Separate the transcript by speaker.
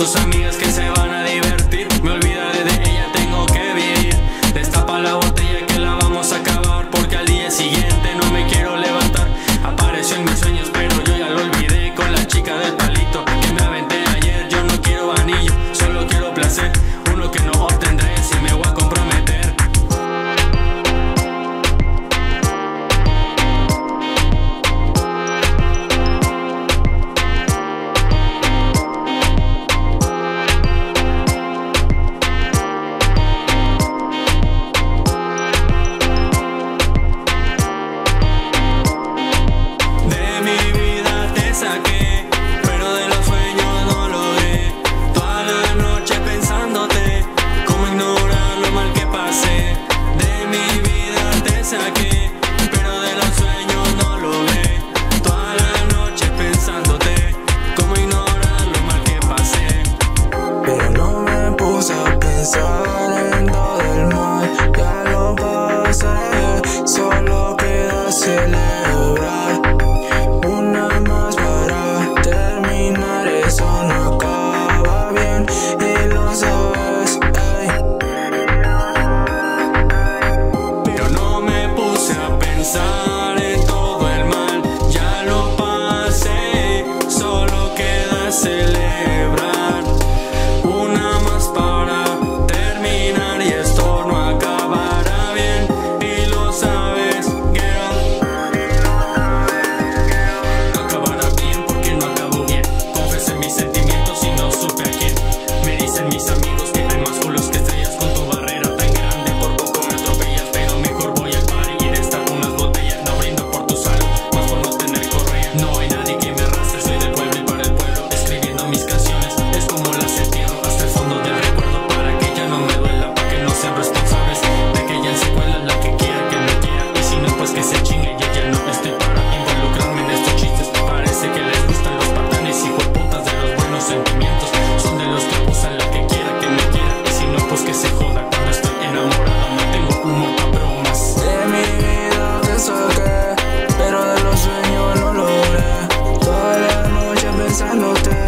Speaker 1: tus amigas que se van a divertir. Me olvidaré de ella, tengo que vivir. Destapa la botella que la vamos a acabar, porque al día siguiente no me quiero levantar. Apareció en mis sueños pero yo ya lo olvidé, con la chica del palito que me aventé ayer. Yo no quiero anillo, solo quiero placer, uno que no obtendré si me voy a comprometer.
Speaker 2: Saqué, pero de los sueños no logré. Toda la noche pensándote, cómo ignorar lo mal que pasé. De mi vida te saqué, pero de los sueños no logré. Toda la noche pensándote, cómo ignorar lo mal que pasé.
Speaker 3: Pero no me puse a pensar en todo el mal, ya lo pasé. Solo queda celebrar. Una más para terminar, eso no acaba bien y lo sabes, ey.
Speaker 2: Pero no me puse a pensar en todo el mal, ya lo pasé, solo queda celebrar. Una más para terminar y esto no acabará bien y lo sabes, girl. No acabará bien porque no acabó bien. Confesé mis sentimientos y no supe a quién. Me dicen mis amigos que hay más culos que estrellas. Con tu barrera tan grande por poco me atropellas, pero mejor voy al party y destapo unas botellas. No brindo por tu salud, más por no tener correa. No hay nadie que me arrastre, soy del pueblo y para el pueblo. Escribiendo mis canciones es como las entierro hasta el fondo del recuerdo, para que ya no me duela, para que no sean responsables de que ella se cuela. La que quiera que me quiera, y si no pues que se chingue. Y ya no estoy para involucrarme en estos chistes. Parece que les gustan los patanes y hueputas de los buenos sentimientos. Son de los que abusan. La que quiera que me quiera, y si no pues que se joda. Cuando estoy enamorado no tengo humor pa' bromas.
Speaker 3: De mi vida te saqué, pero de los sueños no logré. Toda la noche pensándote,